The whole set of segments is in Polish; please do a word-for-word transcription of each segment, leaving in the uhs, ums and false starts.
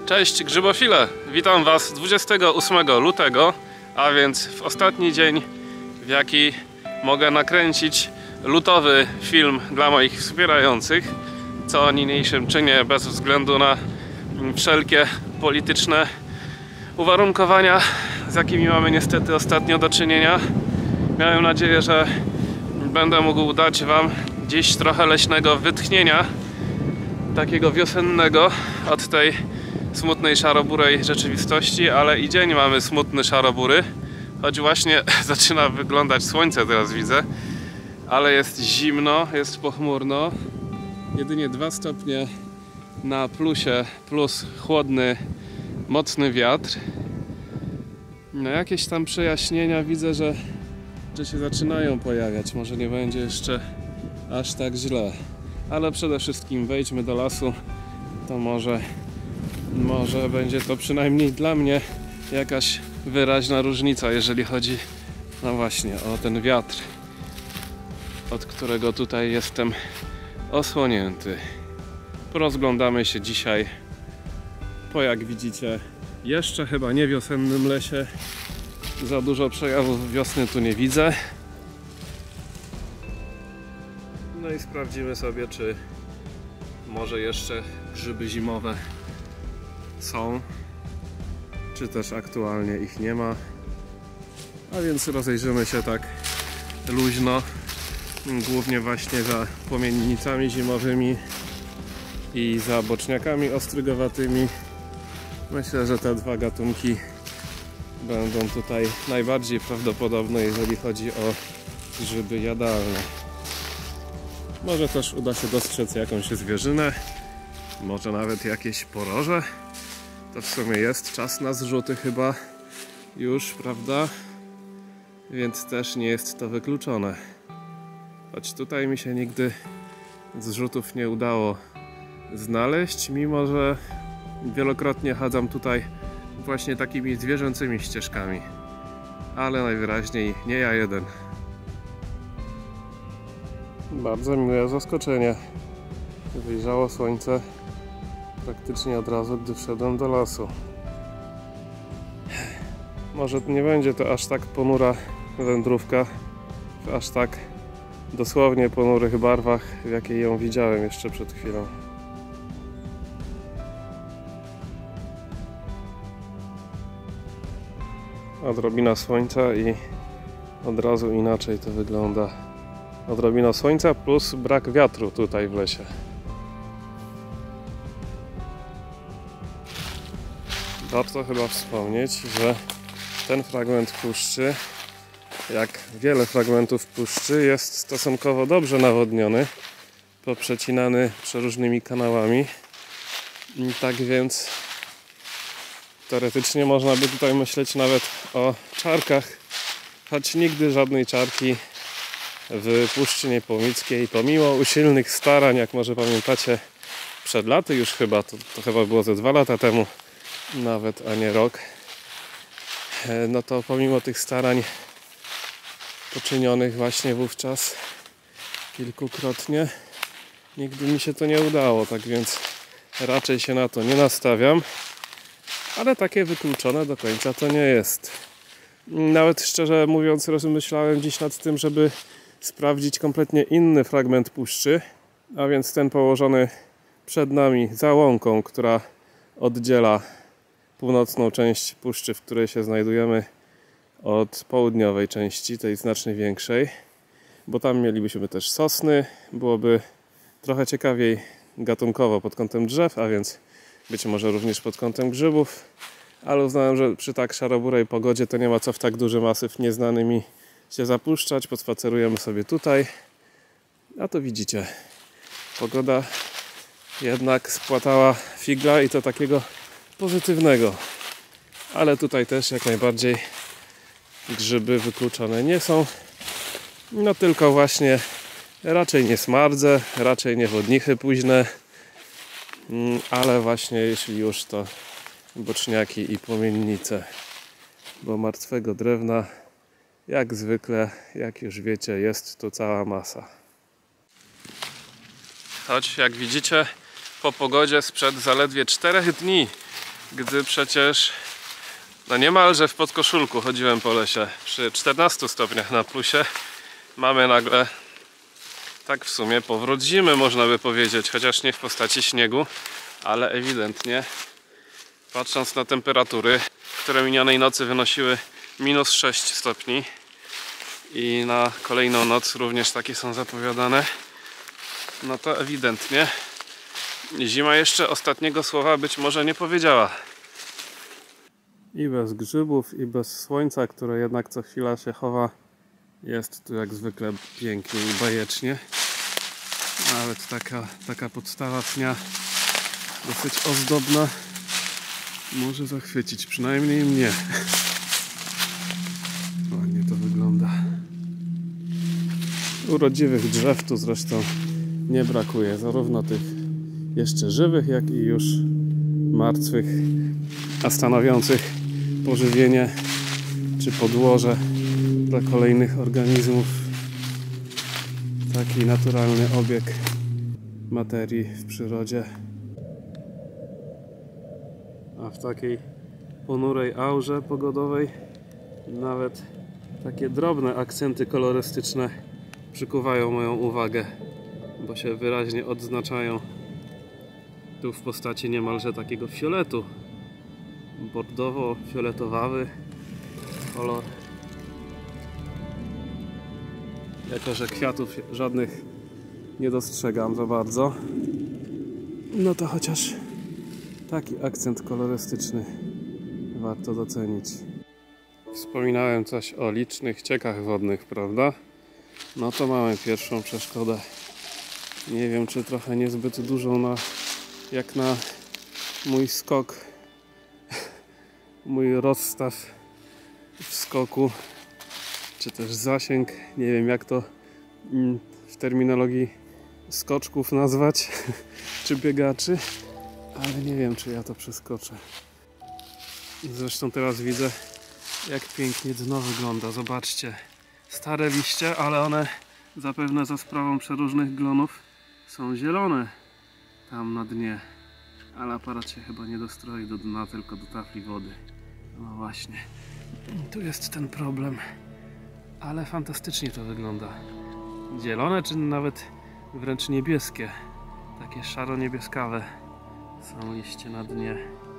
Cześć grzybofile! Witam Was dwudziestego ósmego lutego, a więc w ostatni dzień, w jaki mogę nakręcić lutowy film dla moich wspierających, co niniejszym czynię bez względu na wszelkie polityczne uwarunkowania, z jakimi mamy niestety ostatnio do czynienia. Miałem nadzieję, że będę mógł dać Wam dziś trochę leśnego wytchnienia, takiego wiosennego od tej smutnej, szaroburej rzeczywistości, ale i dzień mamy smutny, szarobury, choć właśnie zaczyna wyglądać słońce, teraz widzę, ale jest zimno, jest pochmurno, jedynie dwa stopnie na plusie plus chłodny, mocny wiatr. No jakieś tam przejaśnienia widzę, że, że się zaczynają pojawiać, może nie będzie jeszcze aż tak źle, ale przede wszystkim wejdźmy do lasu, to może Może będzie to przynajmniej dla mnie jakaś wyraźna różnica, jeżeli chodzi, no właśnie, o ten wiatr, od którego tutaj jestem osłonięty. Porozglądamy się dzisiaj po, jak widzicie, jeszcze chyba nie wiosennym lesie. Za dużo przejawów wiosny tu nie widzę. No i sprawdzimy sobie, czy może jeszcze grzyby zimowe są, czy też aktualnie ich nie ma. A więc rozejrzymy się tak luźno, głównie właśnie za płomiennicami zimowymi i za boczniakami ostrygowatymi. Myślę, że te dwa gatunki będą tutaj najbardziej prawdopodobne, jeżeli chodzi o grzyby jadalne. Może też uda się dostrzec jakąś zwierzynę, może nawet jakieś poroże. To w sumie jest czas na zrzuty chyba już, prawda? Więc też nie jest to wykluczone. Choć tutaj mi się nigdy zrzutów nie udało znaleźć, mimo że wielokrotnie chadzam tutaj właśnie takimi zwierzęcymi ścieżkami. Ale najwyraźniej nie ja jeden. Bardzo miłe zaskoczenie. Wyjrzało słońce praktycznie od razu, gdy wszedłem do lasu. Może nie będzie to aż tak ponura wędrówka, w aż tak dosłownie ponurych barwach, w jakiej ją widziałem jeszcze przed chwilą. Odrobina słońca i od razu inaczej to wygląda. Odrobina słońca plus brak wiatru tutaj w lesie. Warto chyba wspomnieć, że ten fragment puszczy, jak wiele fragmentów puszczy, jest stosunkowo dobrze nawodniony, poprzecinany przeróżnymi kanałami. I tak więc teoretycznie można by tutaj myśleć nawet o czarkach, choć nigdy żadnej czarki w Puszczy Niepołomickiej, pomimo usilnych starań, jak może pamiętacie, przed laty już chyba, to, to chyba było ze dwa lata temu nawet, a nie rok, no to pomimo tych starań poczynionych właśnie wówczas kilkukrotnie, nigdy mi się to nie udało, tak więc raczej się na to nie nastawiam, ale takie wykluczone do końca to nie jest. Nawet szczerze mówiąc, rozmyślałem dziś nad tym, żeby sprawdzić kompletnie inny fragment puszczy, a więc ten położony przed nami za łąką, która oddziela północną część puszczy, w której się znajdujemy, od południowej części, tej znacznie większej, bo tam mielibyśmy też sosny, byłoby trochę ciekawiej gatunkowo pod kątem drzew, a więc być może również pod kątem grzybów, ale uznałem, że przy tak szaroburej pogodzie to nie ma co w tak duży masyw nieznanymi się zapuszczać. Pospacerujemy sobie tutaj, a to widzicie, pogoda jednak spłatała figla i to takiego pozytywnego, ale tutaj też jak najbardziej grzyby wykluczone nie są, no tylko właśnie raczej nie smardze, raczej nie wodnichy późne, ale właśnie jeśli już, to boczniaki i płomiennice, bo martwego drewna jak zwykle, jak już wiecie, jest tu cała masa. Choć jak widzicie, po pogodzie sprzed zaledwie czterech dni gdy przecież no niemalże w podkoszulku chodziłem po lesie przy czternastu stopniach na plusie. Mamy nagle tak w sumie powrót zimy, można by powiedzieć, chociaż nie w postaci śniegu, ale ewidentnie patrząc na temperatury, które minionej nocy wynosiły minus sześć stopni i na kolejną noc również takie są zapowiadane, no to ewidentnie zima jeszcze ostatniego słowa być może nie powiedziała. I bez grzybów, i bez słońca, które jednak co chwila się chowa, jest tu jak zwykle pięknie i bajecznie. Nawet taka, taka podstawa pnia dosyć ozdobna może zachwycić, przynajmniej mnie. Ładnie to wygląda. Urodziwych drzew tu zresztą nie brakuje, zarówno tych jeszcze żywych, jak i już martwych, a stanowiących pożywienie czy podłoże dla kolejnych organizmów. Taki naturalny obieg materii w przyrodzie. A w takiej ponurej aurze pogodowej nawet takie drobne akcenty kolorystyczne przykuwają moją uwagę, bo się wyraźnie odznaczają tu w postaci niemalże takiego fioletu, bordowo-fioletowawy kolor. Jako że kwiatów żadnych nie dostrzegam za bardzo, no to chociaż taki akcent kolorystyczny warto docenić. Wspominałem coś o licznych ciekach wodnych, prawda? No to mamy pierwszą przeszkodę. Nie wiem, czy trochę niezbyt dużą na, jak na mój skok, mój rozstaw w skoku, czy też zasięg. Nie wiem, jak to w terminologii skoczków nazwać, czy biegaczy, ale nie wiem, czy ja to przeskoczę. Zresztą teraz widzę, jak pięknie dno wygląda. Zobaczcie, stare liście, ale one zapewne za sprawą przeróżnych glonów są zielone tam na dnie, ale aparat się chyba nie dostroi do dna, tylko do tafli wody. No właśnie, tu jest ten problem, ale fantastycznie to wygląda. Zielone, czy nawet wręcz niebieskie, takie szaro-niebieskawe są liście na dnie.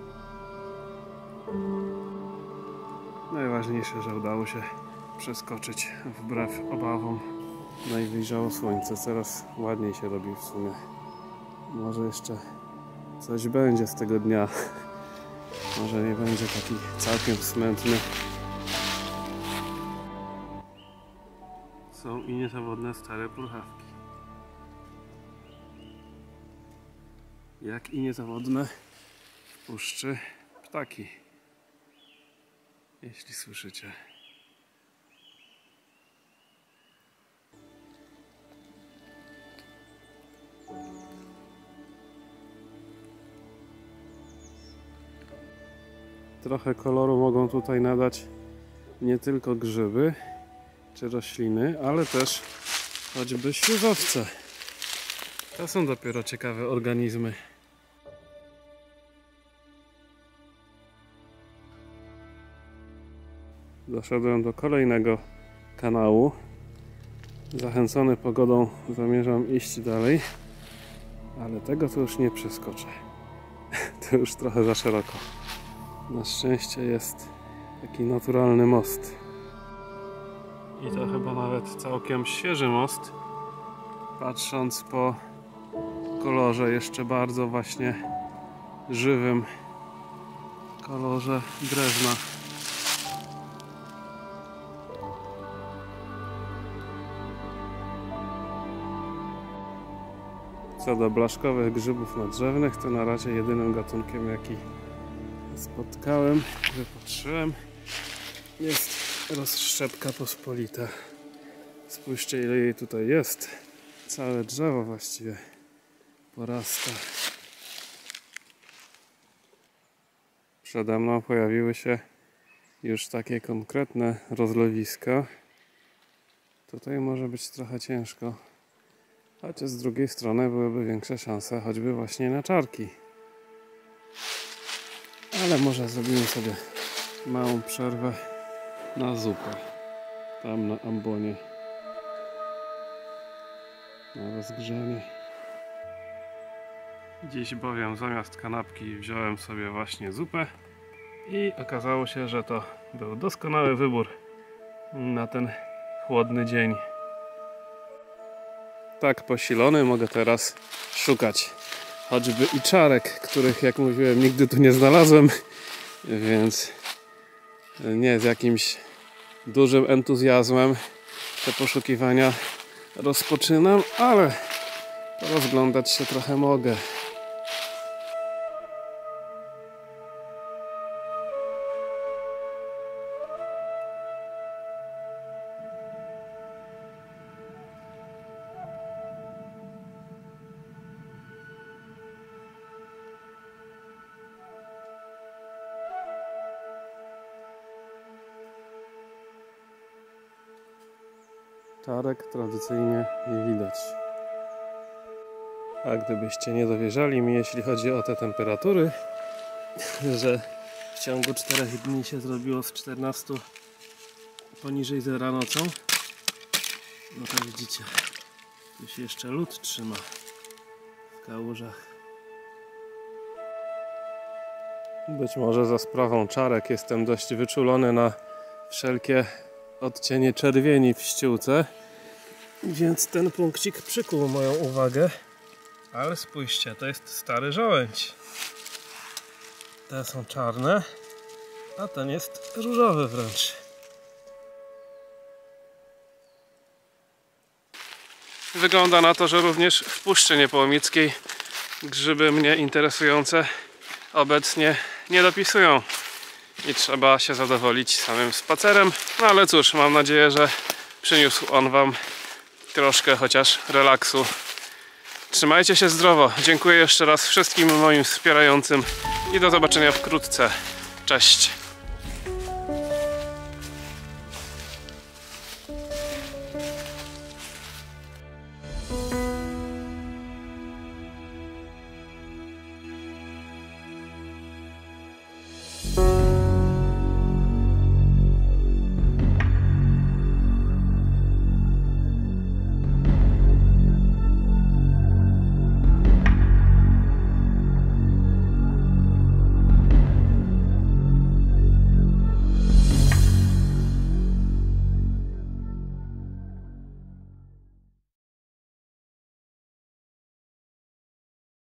Najważniejsze, że udało się przeskoczyć wbrew obawom. No i wyjrzało słońce, coraz ładniej się robi w sumie. Może jeszcze coś będzie z tego dnia. Może nie będzie taki całkiem smętny. Są i niezawodne stare pluchawki. Jak i niezawodne w puszczy ptaki. Jeśli słyszycie. Trochę koloru mogą tutaj nadać nie tylko grzyby czy rośliny, ale też choćby śluzowce. To są dopiero ciekawe organizmy. Doszedłem do kolejnego kanału. Zachęcony pogodą zamierzam iść dalej, ale tego to już nie przeskoczę. To już trochę za szeroko. Na szczęście jest taki naturalny most. I to chyba nawet całkiem świeży most, patrząc po kolorze jeszcze bardzo właśnie żywym kolorze drewna. Co do blaszkowych grzybów nadrzewnych, to na razie jedynym gatunkiem, jaki spotkałem, wypatrzyłem, jest rozszczepka pospolita. Spójrzcie, ile jej tutaj jest. Całe drzewo właściwie porasta. Przede mną pojawiły się już takie konkretne rozlewiska. Tutaj może być trochę ciężko, chociaż z drugiej strony byłyby większe szanse choćby właśnie na czarki. Ale może zrobimy sobie małą przerwę na zupę. Tam na ambonie. Na rozgrzanie. Dziś bowiem zamiast kanapki wziąłem sobie właśnie zupę i okazało się, że to był doskonały wybór na ten chłodny dzień. Tak posilony mogę teraz szukać choćby i czarek, których, jak mówiłem, nigdy tu nie znalazłem, więc nie z jakimś dużym entuzjazmem te poszukiwania rozpoczynam, ale rozglądać się trochę mogę. Czarek tradycyjnie nie widać. A gdybyście nie dowierzali mi, jeśli chodzi o te temperatury, że w ciągu czterech dni się zrobiło z czternastu poniżej zera nocą, no to widzicie, tu się jeszcze lód trzyma w kałużach. Być może za sprawą czarek jestem dość wyczulony na wszelkie odcienie czerwieni w ściółce, więc ten punkcik przykuł moją uwagę. Ale spójrzcie, to jest stary żołędź. Te są czarne, a ten jest różowy wręcz. Wygląda na to, że również w Puszczy Niepołomickiej grzyby mnie interesujące obecnie nie dopisują. I trzeba się zadowolić samym spacerem. No ale cóż, mam nadzieję, że przyniósł on wam troszkę chociaż relaksu. Trzymajcie się zdrowo. Dziękuję jeszcze raz wszystkim moim wspierającym i do zobaczenia wkrótce. Cześć!